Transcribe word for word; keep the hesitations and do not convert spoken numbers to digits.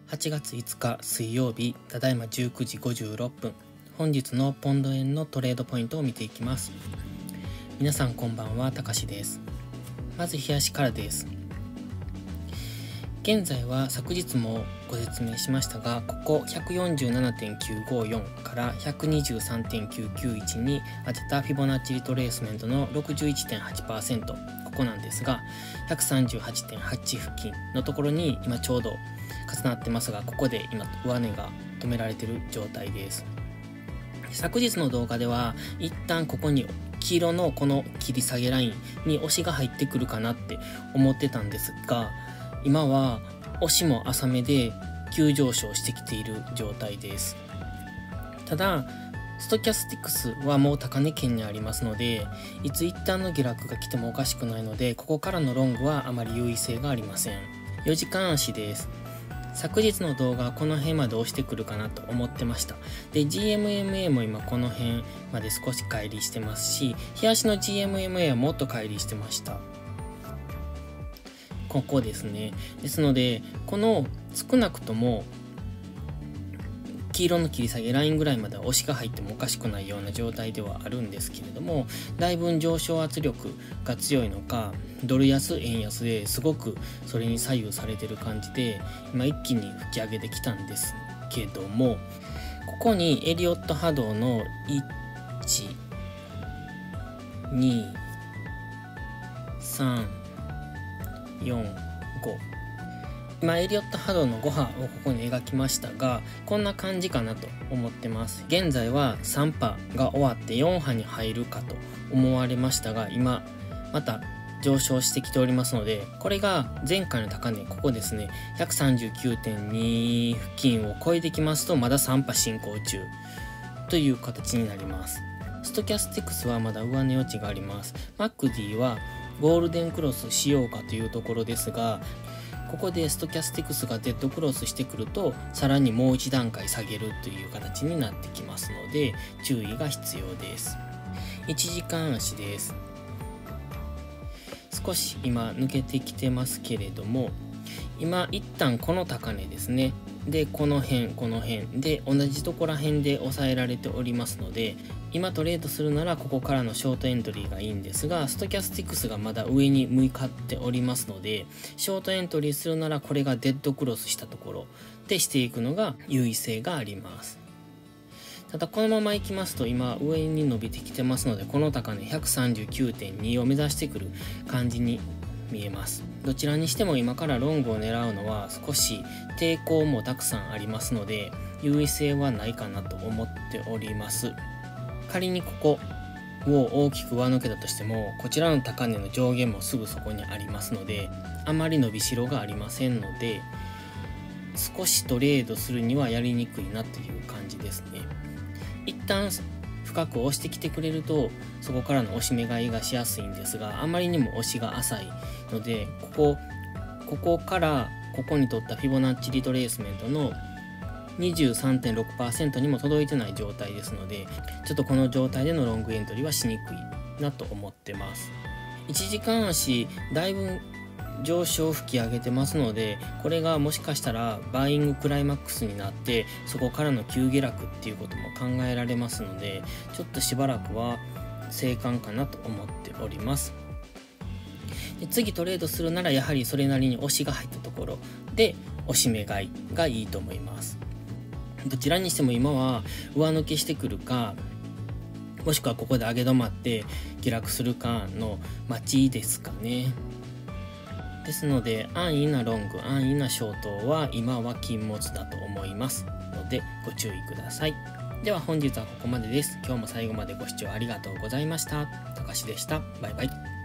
はちがついつか水曜日、ただいまじゅうくじごじゅうろっぷん、本日のポンド円のトレードポイントを見ていきます。皆さんこんばんは、たかしです。まず日足からです。現在は昨日もご説明しましたが、ここ ひゃくよんじゅうななてんきゅうごよん から ひゃくにじゅうさんてんきゅうきゅういち に当てたフィボナッチリトレースメントの ろくじゅういってんはちパーセント、ここなんですが ひゃくさんじゅうはちてんはち 付近のところに今ちょうど重なってますが、ここで今上値が止められている状態です。昨日の動画では一旦ここに黄色のこの切り下げラインに押しが入ってくるかなって思ってたんですが、今は押しも浅めで急上昇してきている状態です。ただストキャスティクスはもう高値圏にありますので、いつ一旦の下落が来てもおかしくないので、ここからのロングはあまり優位性がありません。よじかん足です。昨日の動画はこの辺まで押してくるかなと思ってました。で ジーエムエムエー も今この辺まで少し乖離してますし、日足の ジーエムエムエー はもっと乖離してました。ここですね。ですのでこの少なくとも黄色の切り下げラインぐらいまでは押しが入ってもおかしくないような状態ではあるんですけれども、だいぶ上昇圧力が強いのか、ドル安円安ですごくそれに左右されてる感じで、今一気に吹き上げてきたんですけども、ここにエリオット波動のいち、に、さん、よん、ご、今エリオット波動のご波をここに描きましたが、こんな感じかなと思ってます。現在はさん波が終わってよん波に入るかと思われましたが、今また上昇してきておりますので、これが前回の高値、ここですね ひゃくさんじゅうきゅうてんに 付近を超えてきますと、まださん波進行中という形になります。ストキャスティクスはまだ上値余地があります。 マックディ はゴールデンクロスしようかというところですが、ここでストキャスティクスがデッドクロスしてくると、さらにもう一段階下げるという形になってきますので、注意が必要です。いちじかん足です。少し今抜けてきてますけれども、今一旦この高値ですね、でこの辺この辺で同じところら辺で抑えられておりますので、今トレードするならここからのショートエントリーがいいんですが、ストキャスティクスがまだ上に向かっておりますので、ショートエントリーするならこれがデッドクロスしたところでしていくのが優位性があります。ただこのままいきますと今上に伸びてきてますので、この高値 ひゃくさんじゅうきゅうてんに を目指してくる感じに見えます。どちらにしても今からロングを狙うのは少し抵抗もたくさんありますので、優位性はないかなと思っております。仮にここを大きく上抜けたとしても、こちらの高値の上限もすぐそこにありますので、あまり伸びしろがありませんので、少しトレードするにはやりにくいなという感じですね。一旦深く押してきてくれると、そこからの押し目買いがしやすいんですが、あまりにも押しが浅いので、ここここからここに取ったフィボナッチリトレースメントの にじゅうさんてんろくパーセント にも届いてない状態ですので、ちょっとこの状態でのロングエントリーはしにくいなと思ってます。いちじかん足だいぶ上昇吹き上げてますので、これがもしかしたらバイイングクライマックスになってそこからの急下落っていうことも考えられますので、ちょっとしばらくは静観かなと思っております。で次トレードするならやはりそれなりに押しが入ったところで押し目買いがいいと思います。どちらにしても今は上抜けしてくるか、もしくはここで上げ止まって下落するかの待ちですかね。ですので安易なロング、安易なショートは今は禁物だと思いますのでご注意ください。では本日はここまでです。今日も最後までご視聴ありがとうございました。たかしでした。バイバイ。